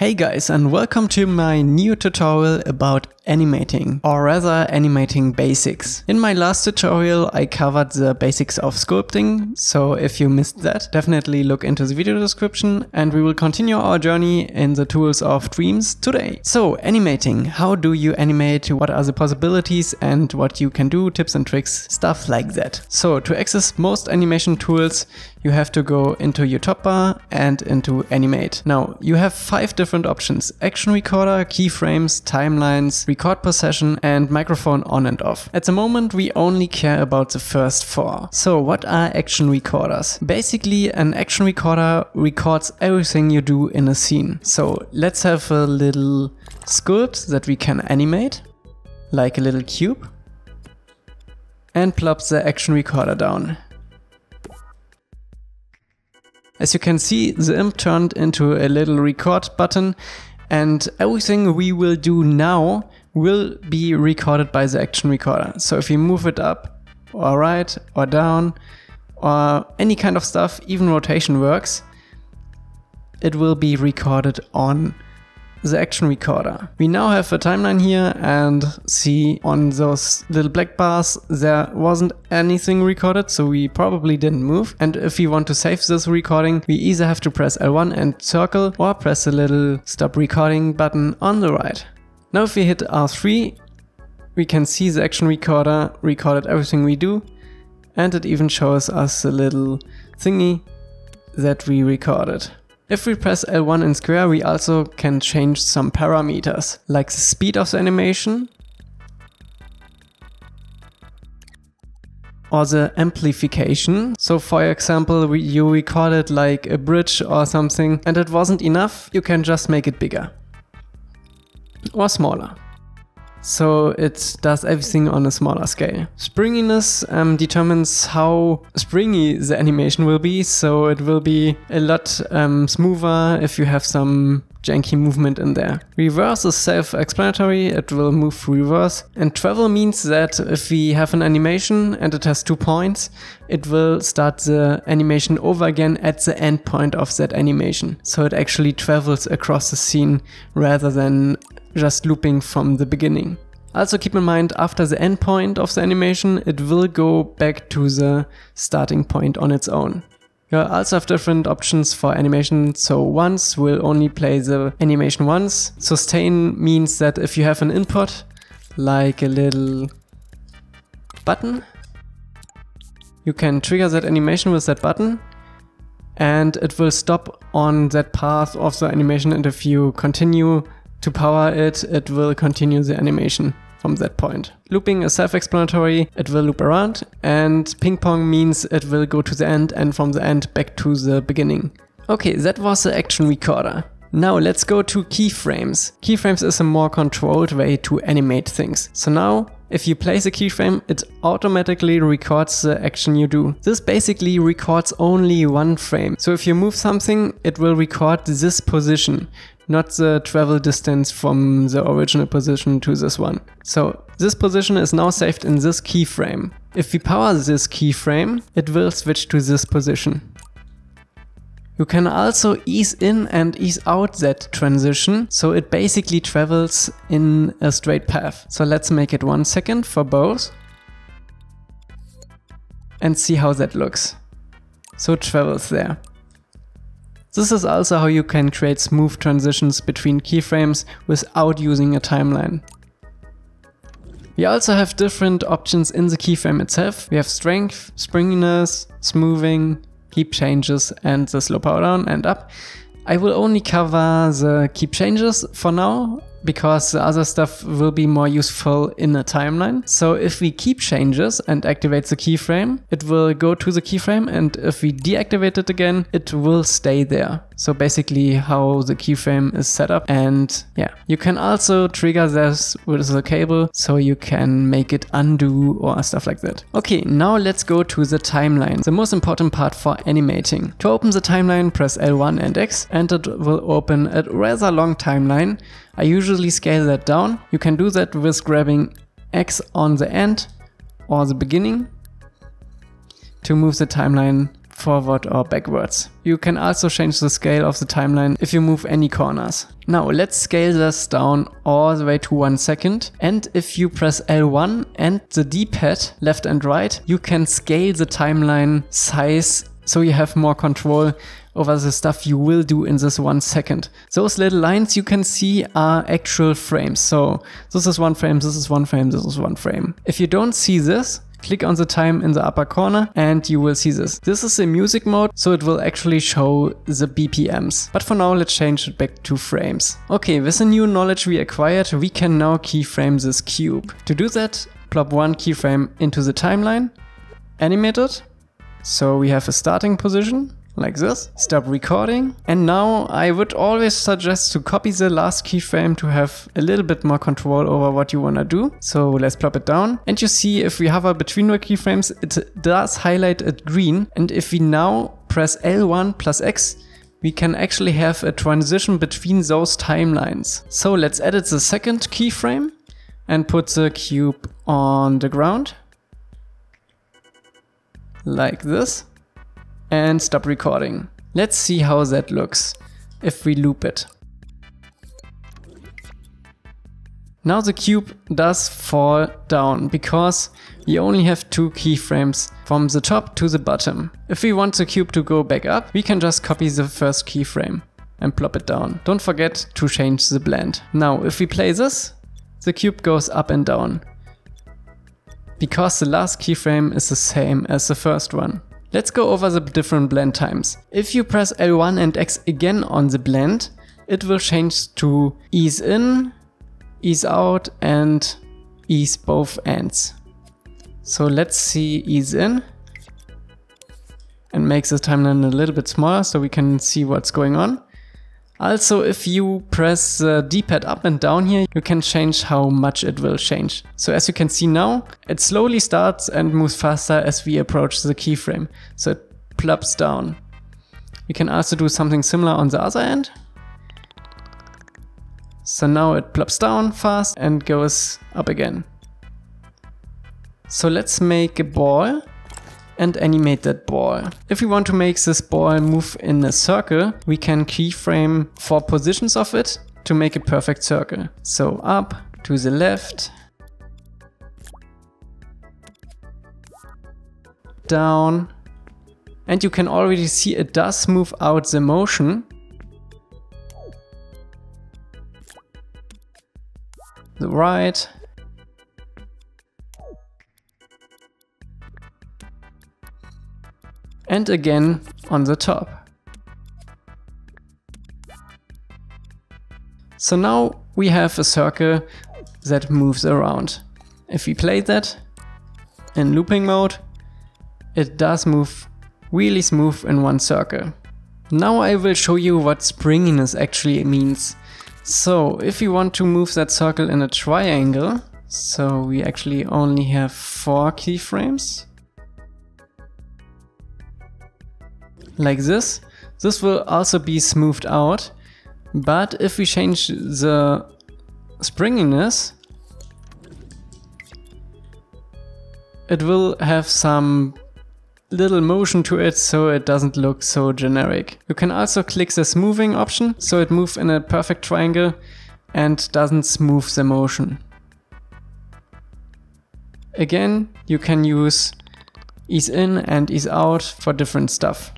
Hey guys, and welcome to my new tutorial about animating, or rather animating basics. In my last tutorial I covered the basics of sculpting, so if you missed that, definitely look into the video description and we will continue our journey in the tools of Dreams today. So animating, how do you animate, what are the possibilities and what you can do, tips and tricks, stuff like that. So to access most animation tools you have to go into your top bar and into animate. Now you have 5 different options: action recorder, keyframes, timelines, record per session and microphone on and off. At the moment we only care about the first 4. So what are action recorders? Basically an action recorder records everything you do in a scene. So let's have a little sculpt that we can animate, like a little cube, and plop the action recorder down. As you can see, the imp turned into a little record button, and everything we will do now will be recorded by the action recorder. So if you move it up or right or down or any kind of stuff, even rotation works, it will be recorded on the action recorder. We now have a timeline here and see on those little black bars there wasn't anything recorded, so we probably didn't move. And if we want to save this recording, we either have to press L1 and circle or press the little stop recording button on the right. Now if we hit R3, we can see the action recorder recorded everything we do, and it even shows us a little thingy that we recorded. If we press L1 in square, we also can change some parameters, like the speed of the animation or the amplification. So for example, you recorded like a bridge or something and it wasn't enough, you can just make it bigger or smaller. So it does everything on a smaller scale. Springiness determines how springy the animation will be, so it will be a lot smoother if you have some janky movement in there. Reverse is self-explanatory, it will move through reverse. And travel means that if we have an animation and it has 2 points, it will start the animation over again at the end point of that animation. So it actually travels across the scene rather than just looping from the beginning. Also keep in mind, after the end point of the animation, it will go back to the starting point on its own. You also have different options for animation, so once will only play the animation once. Sustain means that if you have an input, like a little button, you can trigger that animation with that button and it will stop on that path of the animation, and if you continue to power it, it will continue the animation from that point. Looping is self-explanatory, it will loop around, and ping pong means it will go to the end and from the end back to the beginning. Okay, that was the action recorder. Now let's go to keyframes. Keyframes is a more controlled way to animate things. So now, if you place a keyframe, it automatically records the action you do. This basically records only one frame. So if you move something, it will record this position, not the travel distance from the original position to this one. So this position is now saved in this keyframe. If we power this keyframe, it will switch to this position. You can also ease in and ease out that transition, so it basically travels in a straight path. So let's make it 1 second for both and see how that looks. So it travels there. This is also how you can create smooth transitions between keyframes without using a timeline. We also have different options in the keyframe itself. We have strength, springiness, smoothing, keep changes and the slow power down and up. I will only cover the keep changes for now, because the other stuff will be more useful in a timeline. So if we keep changes and activate the keyframe, it will go to the keyframe, and if we deactivate it again, it will stay there. So basically how the keyframe is set up. And yeah, you can also trigger this with the cable, so you can make it undo or stuff like that. Okay, now let's go to the timeline, the most important part for animating. To open the timeline, press L1 and X, and it will open a rather long timeline. I usually scale that down. You can do that with grabbing X on the end or the beginning to move the timeline forward or backwards. You can also change the scale of the timeline if you move any corners. Now let's scale this down all the way to 1 second, and if you press L1 and the D-pad left and right, you can scale the timeline size so you have more control over the stuff you will do in this 1 second. Those little lines you can see are actual frames. So this is 1 frame, this is 1 frame, this is 1 frame. If you don't see this, click on the time in the upper corner and you will see this. This is the music mode, so it will actually show the BPMs. But for now, let's change it back to frames. Okay, with the new knowledge we acquired, we can now keyframe this cube. To do that, plop 1 keyframe into the timeline, animate it. So we have a starting position, like this, stop recording. And now I would always suggest to copy the last keyframe to have a little bit more control over what you wanna do. So let's plop it down. And you see if we hover between the keyframes, it does highlight it green. And if we now press L1 plus X, we can actually have a transition between those timelines. So let's edit the second keyframe and put the cube on the ground. Like this, and stop recording. Let's see how that looks if we loop it. Now the cube does fall down because we only have 2 keyframes from the top to the bottom. If we want the cube to go back up, we can just copy the first keyframe and plop it down. Don't forget to change the blend. Now if we play this, the cube goes up and down, because the last keyframe is the same as the first one. Let's go over the different blend times. If you press L1 and X again on the blend, it will change to ease in, ease out and ease both ends. So let's see ease in and make the timeline a little bit smaller so we can see what's going on. Also, if you press the D-pad up and down here, you can change how much it will change. So as you can see now, it slowly starts and moves faster as we approach the keyframe. So it plops down. We can also do something similar on the other end. So now it plops down fast and goes up again. So let's make a ball and animate that ball. If we want to make this ball move in a circle, we can keyframe 4 positions of it to make a perfect circle. So up, to the left, down, and you can already see it does move out the motion. The right, and again on the top. So now we have a circle that moves around. If we play that in looping mode, it does move really smooth in one circle. Now I will show you what springiness actually means. So if you want to move that circle in a triangle, so we actually only have 4 keyframes. Like this. This will also be smoothed out, but if we change the springiness, it will have some little motion to it so it doesn't look so generic. You can also click the smoothing option so it moves in a perfect triangle and doesn't smooth the motion. Again, you can use ease in and ease out for different stuff.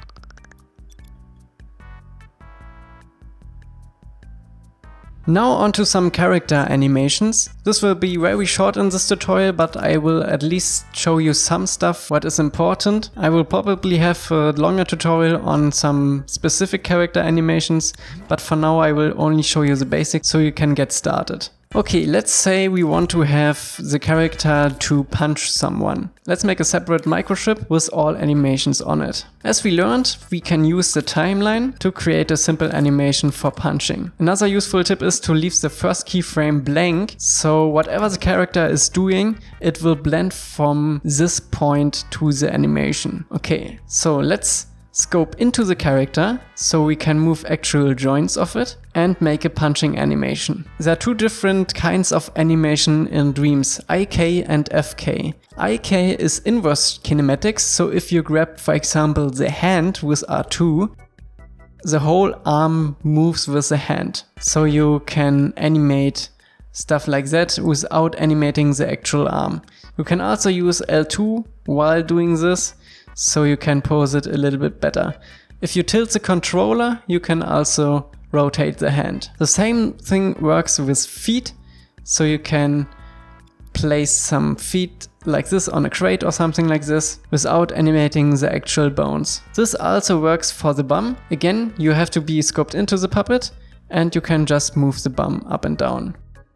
Now onto some character animations. This will be very short in this tutorial, but I will at least show you some stuff what is important. I will probably have a longer tutorial on some specific character animations, but for now I will only show you the basics so you can get started. Okay, let's say we want to have the character to punch someone. Let's make a separate microchip with all animations on it. As we learned, we can use the timeline to create a simple animation for punching. Another useful tip is to leave the first keyframe blank, so whatever the character is doing, it will blend from this point to the animation. Okay, so let's scope into the character so we can move actual joints of it. and make a punching animation. There are two different kinds of animation in Dreams, IK and FK. IK is inverse kinematics, so if you grab, for example, the hand with R2, the whole arm moves with the hand. So you can animate stuff like that without animating the actual arm. You can also use L2 while doing this, so you can pose it a little bit better. If you tilt the controller, you can also rotate the hand. The same thing works with feet, so you can place some feet like this on a crate or something like this without animating the actual bones. This also works for the bum. Again, you have to be scoped into the puppet and you can just move the bum up and down.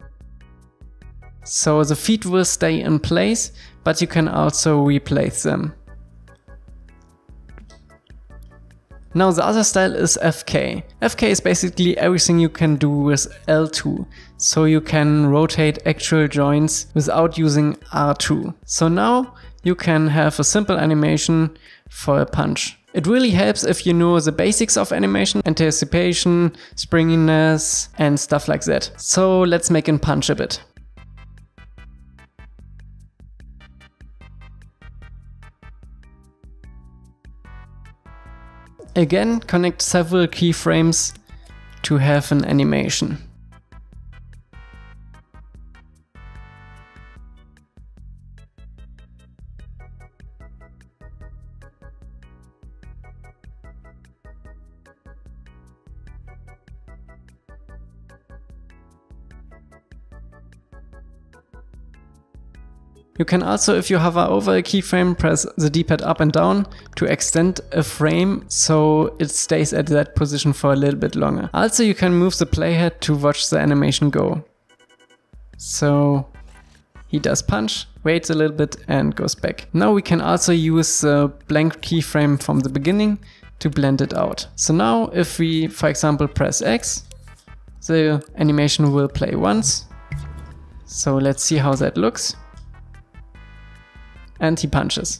So the feet will stay in place, but you can also replace them. Now the other style is FK. FK is basically everything you can do with L2. So you can rotate actual joints without using R2. So now you can have a simple animation for a punch. It really helps if you know the basics of animation, anticipation, springiness and stuff like that. So let's make a punch a bit. Again, connect several keyframes to have an animation. You can also, if you hover over a keyframe, press the D-pad up and down to extend a frame so it stays at that position for a little bit longer. Also, you can move the playhead to watch the animation go. So he does punch, waits a little bit and goes back. Now we can also use the blank keyframe from the beginning to blend it out. So now if we, for example, press X, the animation will play once. So let's see how that looks. And he punches.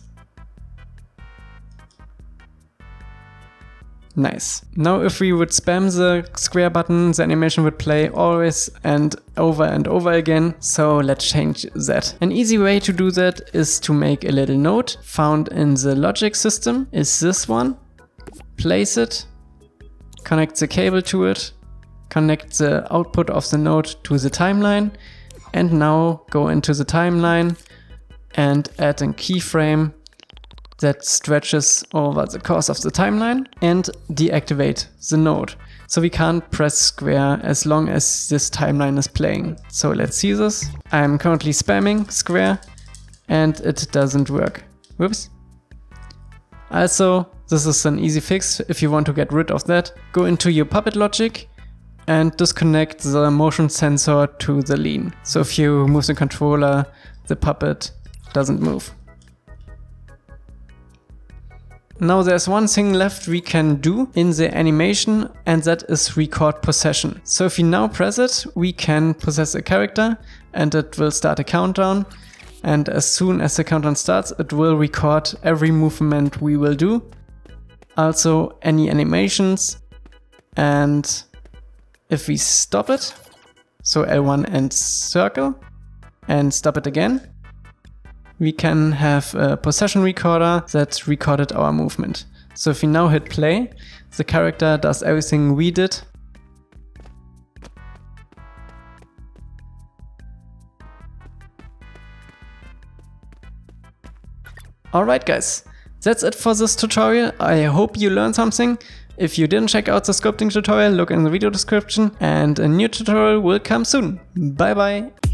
Nice. Now if we would spam the square button, the animation would play always and over again. So let's change that. An easy way to do that is to make a little node found in the logic system. Is this one. Place it, connect the cable to it, connect the output of the node to the timeline, and now go into the timeline and add a keyframe that stretches over the course of the timeline and deactivate the node. So we can't press square as long as this timeline is playing. So let's see this. I'm currently spamming square and it doesn't work. Whoops. Also, this is an easy fix. If you want to get rid of that, go into your Puppet logic and disconnect the motion sensor to the lean. So if you move the controller, the puppet doesn't move. Now there's one thing left we can do in the animation, and that is record possession. So if we now press it, we can possess a character and it will start a countdown. And as soon as the countdown starts, it will record every movement we will do. Also any animations. And if we stop it, so L1 and circle, and stop it again, we can have a possession recorder that recorded our movement. So if we now hit play, the character does everything we did. Alright guys, that's it for this tutorial. I hope you learned something. If you didn't check out the sculpting tutorial, look in the video description and a new tutorial will come soon. Bye bye!